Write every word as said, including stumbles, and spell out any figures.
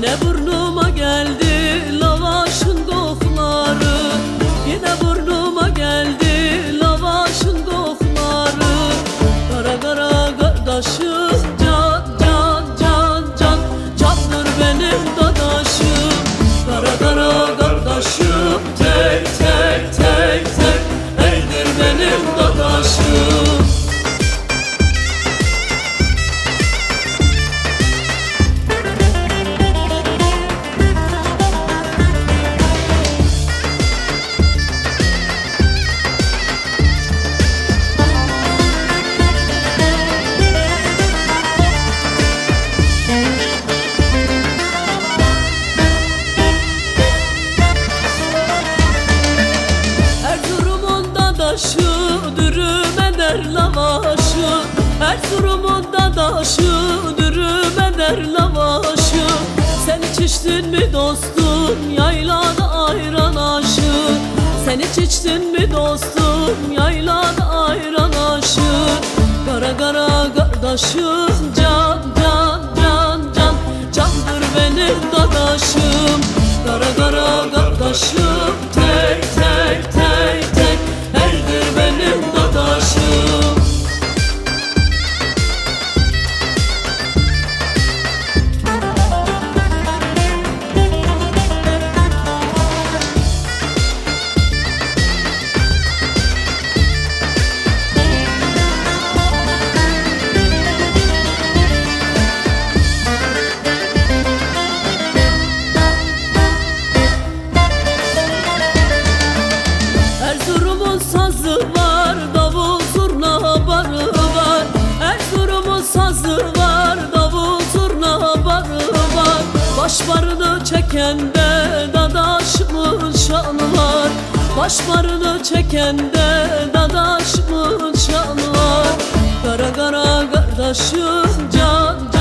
Yine burnuma geldi lavaşın kokları, yine burnuma geldi lavaşın kokları. Kara kara kardeşim, can can can can, candır benim dadaşım. Kara kara kardeşim, tek tek tek tek, eydir benim dadaşım. Dürüm eder lavaşı, Erzurum'un dadaşı dürüm eder lavaşı. Sen hiç içtin mi dostum yaylada ayran aşı? Sen hiç içtin mi dostum yaylada ayran aşı? Kara kara kardeşim, can can can can, candır benim dadaşım. Kara kara kardeşim, tek tek tek tek, eydir benim dadaşım. Erzurum'un sazı var, davul zurna barı var. Erzurum'un sazı var, davul zurna barı var. Başbarını çekende dadaşımın şanı var. Başbarını çekende dadaşımın şanı var. Kara kara kardeşim, can can